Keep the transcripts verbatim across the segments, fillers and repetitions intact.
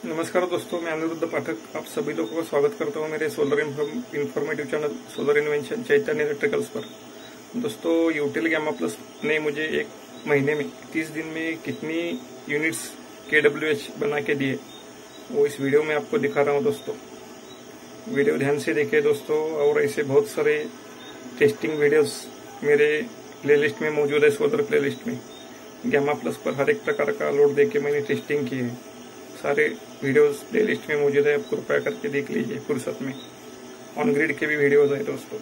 नमस्कार दोस्तों, मैं अनिरुद्ध पाठक आप सभी लोगों का स्वागत करता हूं मेरे solar informative channel solar invention Chaitanya electricals पर। दोस्तों, यूटिल गैमा प्लस ने मुझे एक महीने में तीस दिन में कितनी यूनिट्स के डब्ल्यू एच बना के दिए वो इस वीडियो में आपको दिखा रहा हूं। दोस्तों, वीडियो ध्यान से देखिए दोस्तों, और ऐसे बहुत सारे टेस्टिंग वीडियोस मेरे प्लेलिस्ट में मौजूद है। सोलर प्लेलिस्ट में गैमा प्लस पर हर एक प्रकार का लोड देके मैंने टेस्टिंग की है। सारे वीडियोस प्लेलिस्ट में मौजूद है, आप कृपया करके देख लीजिए फुर्सत में। ऑन ग्रिड के भी वीडियोस है दोस्तों।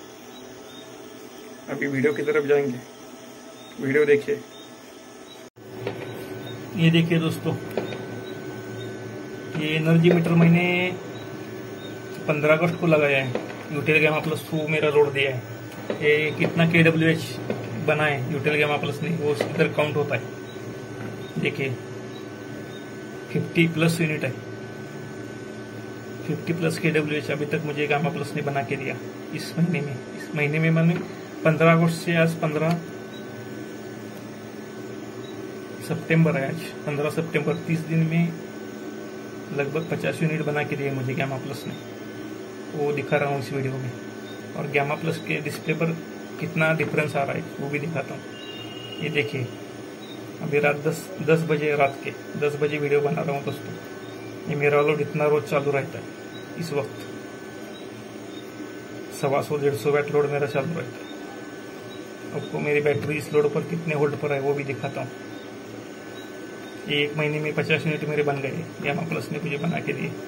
अभी वीडियो की तरफ जाएंगे, वीडियो देखिए। ये देखिए दोस्तों, ये एनर्जी मीटर मैंने पंद्रह अगस्त को लगाया है। यूटिल गैमा प्लस टू मेरा लोड दिया है। ये कितना के डब्ल्यू एच बना है यूटिल गैमा प्लस ने, वो इधर काउंट होता है। देखिए पचास प्लस यूनिट है। पचास प्लस के डब्ल्यू एच अभी तक मुझे गैमा प्लस ने बना के दिया इस महीने में। इस महीने में मैंने पंद्रह अगस्त से आज पंद्रह सितंबर है, आज पंद्रह सितंबर, तीस दिन में लगभग पचास यूनिट बना के दिए मुझे गैमा प्लस ने। वो दिखा रहा हूँ इस वीडियो में, और गैमा प्लस के डिस्प्ले पर कितना डिफरेंस आ रहा है वो भी दिखाता हूँ। ये देखिए, अभी रात दस दस बजे रात के दस बजे वीडियो बना रहा हूँ दोस्तों। ये मेरा लोड इतना रोज चालू रहता है। इस वक्त सवा सौ डेढ़ सौ वैट लोड मेरा चालू रहता है। आपको मेरी बैटरी इस लोड पर कितने वोल्ट पर है वो भी दिखाता हूँ। ये एक महीने में पचास यूनिट मेरे बन गए, गैमा प्लस ने मुझे बना के दिए।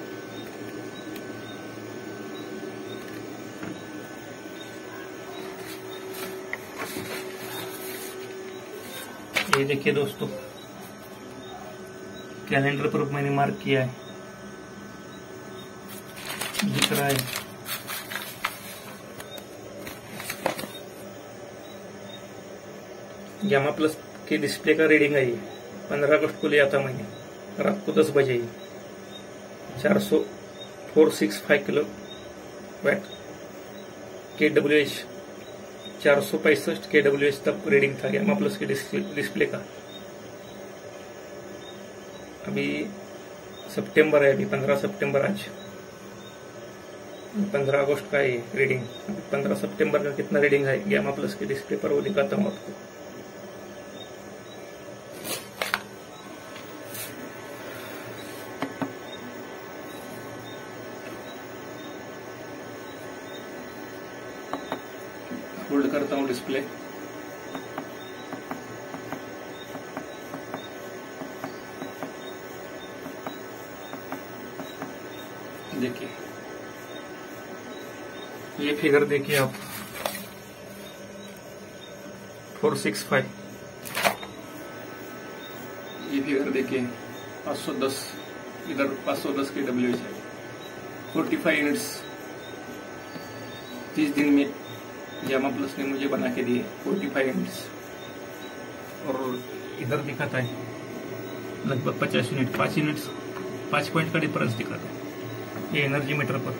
ये देखिए दोस्तों, कैलेंडर पर मैंने मार्क किया है, दिख रहा है। गैमा प्लस के डिस्प्ले का रीडिंग है। ये पंद्रह अगस्त को लिया था मैंने, रात को दस बजे। चार सौ four six five kilo watt K W H, चार सौ पैंसठ के डब्ल्यू एच तक रीडिंग था गैमा प्लस के डिस्प्ले का। अभी सितंबर है, अभी पंद्रह सितंबर, आज पंद्रह अगस्त का है रीडिंग। अभी पंद्रह सितंबर का कितना रीडिंग है गैमा प्लस के डिस्प्ले पर वो दिखाता हूँ आपको। होल्ड करता हूँ डिस्प्ले। देखिए, ये फिगर देखिए आप, फोर सिक्स फाइव। ये फिगर देखिए, पाँच सौ दस, इधर पाँच सौ दस के डब्ल्यू एच है। फोर्टी फाइव यूनिट्स तीस दिन में गैमा प्लस ने मुझे बना के दिए, फोर्टी फाइव यूनिट्स। और इधर दिखाता है लगभग पचास यूनिट, पाँच यूनिट्स, पाँच पॉइंट का डिफरेंस दिखाता है ये एनर्जी मीटर पर।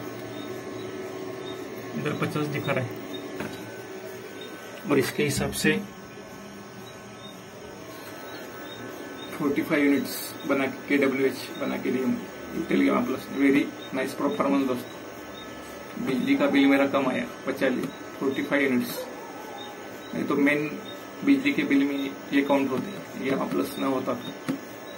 इधर पचास दिखा रहा है, और इसके हिसाब से फोर्टी फाइव यूनिट्स बना के डब्ल्यू एच बना के दिए UTL gamma plus. Very nice performance दोस्तों। बिजली का बिल मेरा कम आया, पचास फोर्टी फाइव यूनिट्स। नहीं तो मेन बिजली के बिल में ये काउंट होते हैं, गैमा प्लस ना होता तो।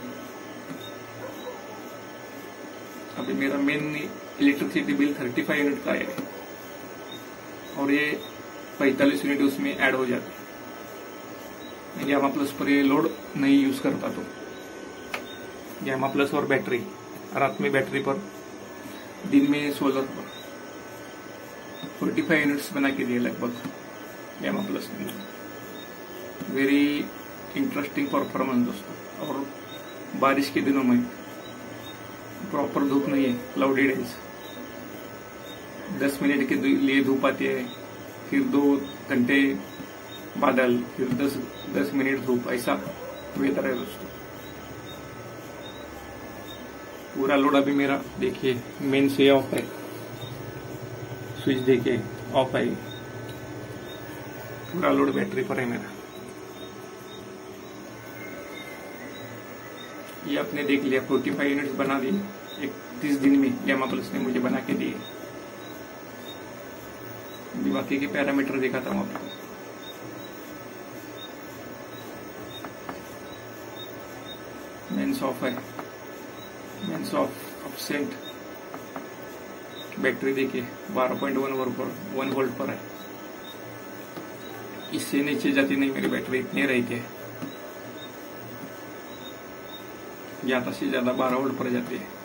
अभी मेरा main electricity bill thirty five unit का आया है, और ये पैंतालीस यूनिट उसमें ऐड हो जाते हैं। गैमा प्लस पर ये लोड नहीं यूज करता तो गैमा प्लस और बैटरी, रात में बैटरी पर, दिन में सोलर पर फोर्टी फाइव यूनिट्स बना के दिए लगभग गैमा प्लस ने। वेरी इंटरेस्टिंग परफॉर्मेंस दोस्तों। और बारिश के दिनों में प्रॉपर धूप नहीं है, क्लाउडी डेज, दस मिनट के लिए धूप आती है, फिर दो घंटे बादल, फिर दस दस मिनट धूप, ऐसा वेदर है दोस्तों। पूरा लोड अभी मेरा देखिए मेन से ऑफ है, स्विच देखिए ऑफ है, पूरा लोड बैटरी पर है मेरा। ये आपने देख लिया, पैंतालीस यूनिट्स बना दिए इकतीस दिन में गैमा प्लस ने मुझे बना के दिए। अभी बाकी के पैरामीटर दिखाता हूँ आपको। मेंस ऑफ है, मेंस ऑफ ऑफसेट। बैटरी देखिए बारह पॉइंट वन वोल्ट पर वन वोल्ट पर है। इससे नीचे जाती नहीं मेरी बैटरी, इतनी रहती है। ज्यादा से ज्यादा बारह वोल्ट पर जाती है।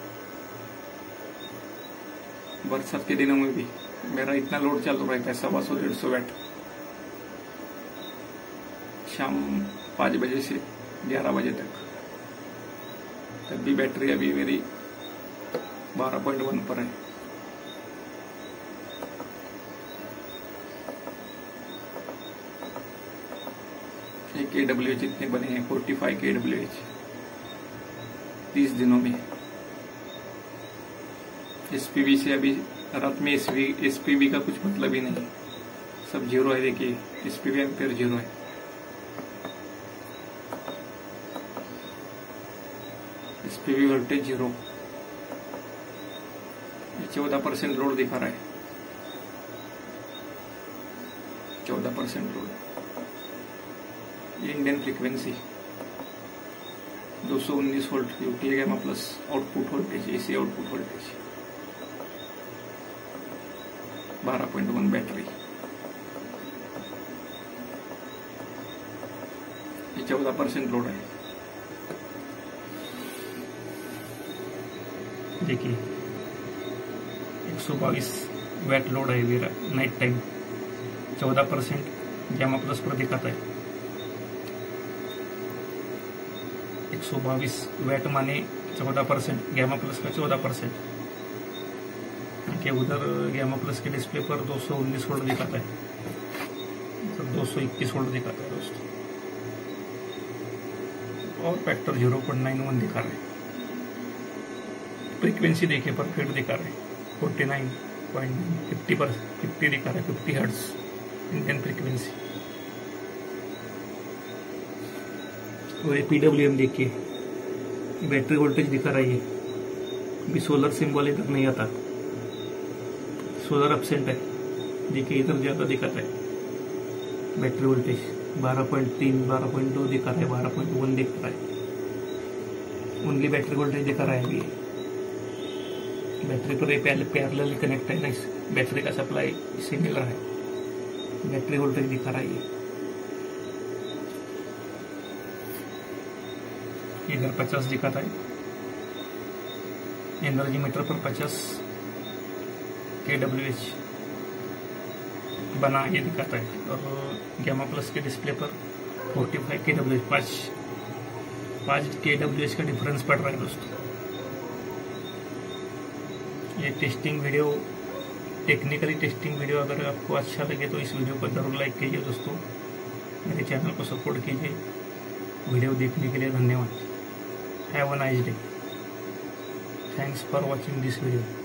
बरसात के दिनों में भी मेरा इतना लोड चालू रहता है, सवा सौ डेढ़ सौ वैट। शाम पाँच बजे से ग्यारह बजे तक, तब भी बैटरी अभी मेरी बारह पॉइंट वन पर है। के डब्ल्यू एच इतने बने हैं, forty five K W H तीस दिनों में। एसपीवी से अभी रात में एसपीवी का कुछ मतलब ही नहीं, सब जीरो है। देखिए एसपीवी एम्पेयर जीरो है। SPV voltage zero. चौदह परसेंट लोड दिखा रहा है, चौदह परसेंट लोड। इंडियन फ्रीक्वेंसी दो सौ उन्नीस volt UTL gamma plus output voltage, AC output voltage. बारह पॉइंट वन बैटरी। ये चौदह परसेंट लोड है। देखिए एक सौ बाईस वैट लोड है मेरा नाइट टाइम। चौदह परसेंट गैमा प्लस पर दिखाता है। एक सौ बाईस वैट माने चौदह परसेंट, गैमा प्लस का चौदह परसेंट। के उधर गैमा प्लस के डिस्प्ले पर दो सौ उन्नीस वोल्ट दिखाता है, तो दो सौ इक्कीस वोल्ट दिखाता है दोस्तों। और factor zero point nine one दिखा रहा है। फ्रीक्वेंसी देखिए परफेक्ट दिखा रहा है, फोर्टी नाइन पॉइंट फिफ्टी पर फिफ्टी दिखा रहा है, फिफ्टी हर्ट्ज इंडियन फ्रीक्वेंसी। और ये पीडब्ल्यूएम देखिए, बैटरी वोल्टेज दिखा रहा है। अभी सोलर सिंबल इधर नहीं आता, सोलर एब्सेंट है। देखिए इधर ज्यादा दिखाता है। बैटरी वोल्टेज बारह पॉइंट तीन, बारह पॉइंट दो दिखा रहा है, बारह पॉइंट वन दिख रहा है। ओनली बैटरी वोल्टेज दिखा रहा है। अभी बैटरी पर पहले पैरेलल कनेक्ट है ना, इस बैटरी का सप्लाई इससे मिल रहा है। बैटरी वोल्टेज दिखा रहा है। इधर पचास दिखाता है। एनर्जी मीटर पर पचास के डब्ल्यू एच बना ये दिखाता है। और गैमा प्लस के डिस्प्ले पर forty five K W H, पाँच पाँच के डब्ल्यू एच का डिफरेंस पड़ रहा है दोस्तों। ये testing video, technically testing video अगर आपको अच्छा लगे तो इस वीडियो को जरूर लाइक कीजिए दोस्तों। मेरे चैनल को सपोर्ट कीजिए। वीडियो देखने के लिए धन्यवाद। Have a nice day. Thanks for watching this video.